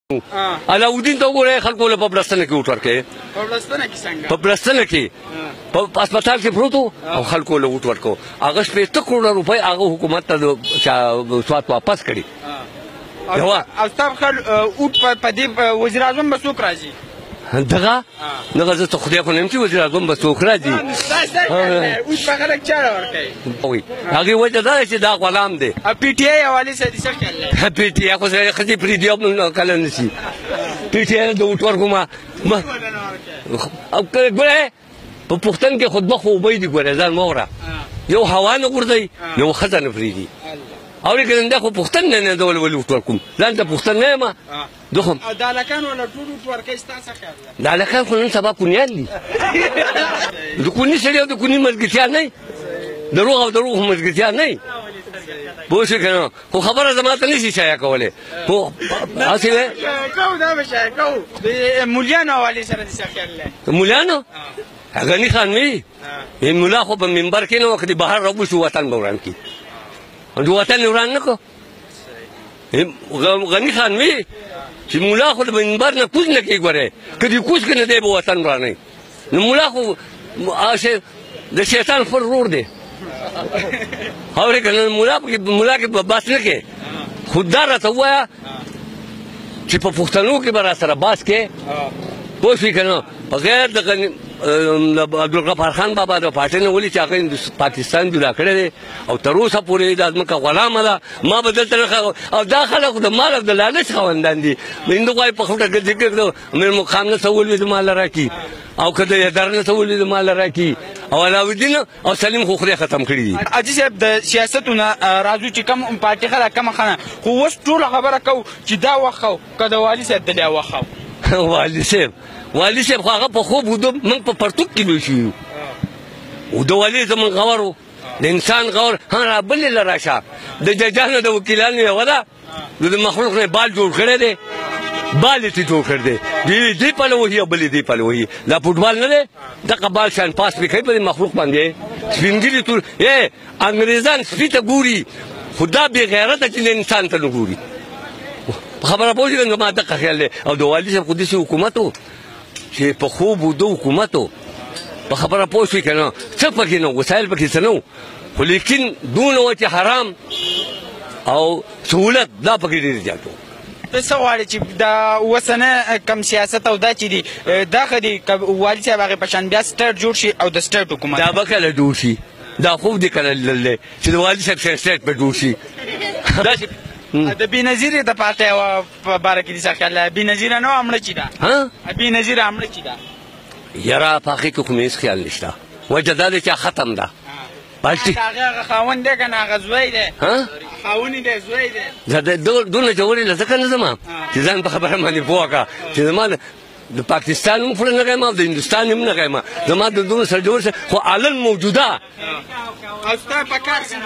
علاؤالدین ته وګورئ خلکو له په بلستنه کې وټ ورکوي. په بلستنه کې په هسپتال کې پروت او خلکو له وټ ورکو. هغه 15 کروڑه روپۍ هغه حکومت ته سوات واپس کړي. او ستا خل اوټ په دې وزیر اعظم به څوک راځي؟ دغه زه ته خدای خو نه یم چې وزیر اعظم به څوک راځي. اوټ په خلک چاره ورکوي. هغې وجه دا ده چې دا غلام دی. پی ټي آی حوالې سره دې څه خیال دی؟ پی ټي آی خو سره ښځې پرېږدي او کله نه شي. پی ټي آی د اوټ ورکومه ګوره په پښتن کې خطبه خو اوبه دي. ګوره ځان مه وره. یو هوا نه غورځوي یو ښځه نه پرېږدي. اورې که دا خو پښتن نه د ولې اوټ ورکوم ځان ته پښتن نه یم دوخم. د هلکان وله ټول اوټ ورکوي ستا څه خیال دی؟ د هلکان خو نن سبا کونیان دي. د کوني سړي او د کوني ملګرتیا نه وي. د روغ او د روغ ملګرتیا نه وي. پوه شوې که نه؟ خو خبره زما ته نه شي شایع کولی. خو هسې دی دا به شایع کوو. د مولیانو حوالې سره دې څه خیال دی؟ د مولیانو غني خان وي ملا خو په منبر کې نه وه که د بهر راوبوسو وطن به وران کړي. د وطن یې وران نه کړو. غني خان وي چې ملا خو د منبر نه کوز نه کوي. ګورئ که دې کوز کړي نه دی به وطن ورانوي. نو ملا خو د شیطان خپل ورور دی. اورې که نه ملا کې بحث نه کوې. خو دا راته ووایه چې په پښتنو کې به را سره بحث کوې. پوه شوې که نه؟ بغیر د عبدالغفار خان بابا د پارټۍ نه ولې چې هغه پاکستان جدا کړی دی او تر اوسه پورې دا ځمکه غلامه ده. ما به دلته نه او دا خلک د مال او د لالچ خاوندان دي. هندو غواړي په خټه ګرځي کړي میر مقام نه څه ولوي د مال راکړي او که د حیدر نه څه ولوي د مال راکړي او علاؤالدین او سلیم خو خدای ختم کړي دي. حاجي صاحب د سیاستو نه راځو چې کوم پارټي خلک کومه خانه خو اوس ټوله خبره کوو چې دا وخت و که د والي صاحب د دا وخت والي صاحب خو هغه په خوب وده موږ په پرتوک کې لوی شوي و. د والي زموږ غور و د انسان غور. را بلې له راشه د ججانو د وکیلانو یوه ده د مخلوق نه بال جوړ کړی دی. بال یې ترې جوړ کړی دی. دې پله وهي او بلې دې پله وهي. دا فوټبال نه دی. دغه بال شان پاس پرې کوي په دې مخلوق باندې. سپین ږیري ټول انګریزان سپي ته ګوري خو دا بې غیرته چې انسان ته نه ګوري. خبره پوه شوې زما دغه خیال دی. او د والي صاحب خو داسې حکومت و چې په خوب وده حکومت و. په خبره پوه شوې که نه؟ څه پکې نه و وسایل پکې څه نه و خو لیکن دونه و چې حرام او سهولت دا پکې ډېر زیات و. ته څه غواړې چې دا اوسنه کم سیاست او دا چې دي دا ښه دي که والي صاحب هغې په شان بیا سټیټ جوړ شي او د سټیټ حکومت دا به کله جوړ شي. دا خوب دې کله لیدل دی چې د والي صاحب شان سټیټ به جوړ شي. داسې د بېنظیرې د پارټۍ په باره کې دې څه خیال دی؟ بېنظیره نه وه مړه چې ده. بېنظیره مړه چې ده. یاره په هغې کې خو مې هېڅ خیال نشته. وجه دا دی چې ختم ده. هغه خاوند دی که نه هغه زوی دی؟ خاوند یې دی زوی دی. زه دونه جوړې له ځکه نه ځم چې ځان په خبره باندې پوه کړه چې زما د پاکستان هم خپله نه یم او د هندوستان هم نه یم. زما د دونه سره جوړ شه خو علن موجوده. او ستا په کار سین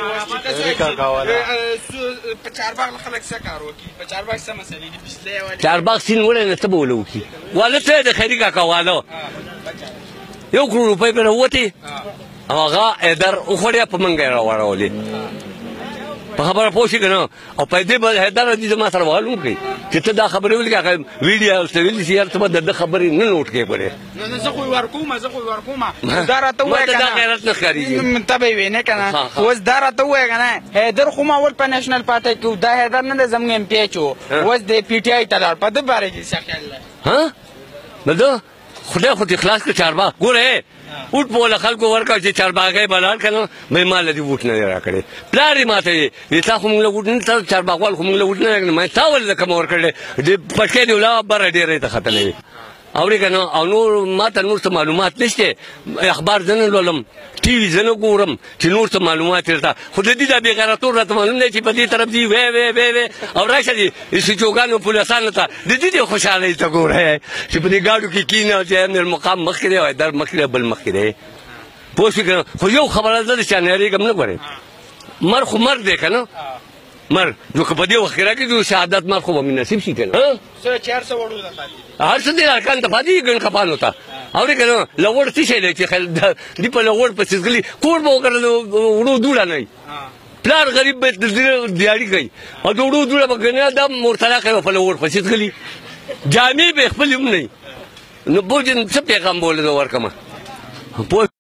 په چارباغ خلک څه کار وکړي؟ په چارباغ څه مسلې دي؟ بجلۍ والي چارباغ سین وړی نه څه به وله وکړي؟ واله څه د خیري کاکا واله 1 کروڑ روپۍ پرې راووتې او هغه حیدر وخوړې په منګه یې راواړولې. په خبره پوه شي که نه؟ او پیدې به حیدر راځي زما سره وهل وکړي چې ته دا خبرې ولیکې هغه ویډیو ورته ویلي چې یار ته به د ده خبرې نه نوټ کړې پرې. نه زه خو یې ورکوم دا راته ووایه که نه. دا غیرت نه ښکارېږي. ته به یې وینې که نه؟ اوس دا راته ووایه که نه حیدر خو ما اول په نیشنل پارټۍ کې و دا حیدر نه دی زموږ ایم پی ایچ و اوس د پي ټي آی ته لاړ. په ده باره کې څه خیال دی؟ د ده خدای خو دې خلاص کړه چارباغ. ګوره اوټ په وله خلکو ورکړه چې چارباغۍ به لاړ که نه بهې ما له دې ووټ نه دی را کړی. پلار یې ما ته ویې تا خو مونږ له ووټ نه تا چارباغوال خو مونږ له ووټ نه دی کړی. ما تا ولې د کومه ورکړی دې پټکۍ دې ولا بره ډېره یې ته ختلی وي. اورې که نه؟ او نور ما ته نور څه معلومات نشته. اخبار زه نه لولم ټي وي زه نه ګورم چې نور څه معلومات یې درته. خو د دې دا بېغیرتوب راته معلوم دی چې په دې طرف ځي وی او راشه دې سچوګانو پولیسانو ته د دې دې خوشحالۍ ته ګوره چې په دې ګاډو کې کښېني او چې امیر مقام مخکې دی او حیدر مخکې دی بل مخکې دی. پوه شوې که نه؟ خو یو خبره زه د چا نه یارېږم نه. ګورې مرګ خو مرګ دی که نه؟ مرګ نو که په دې وخت کې راکړي شهادت مرګ خو به مې نصیب شي که نه؟ هر څه دې ارکان ته پاتې دي ګڼ کپانو ته. اورې که نه؟ لغوړ څه شی دی چې دوی په لغوړ پسې ځغلي کور به وکړه د وړو دوړه نه وي. پلار غریب به دیاړي کوي او د وړو دوړه به ګنیا دا مرتلا کوي په لغوړ پسې ځغلي. جامې به خپل هم نه نو بوجن څه پیغام بوله ورکمه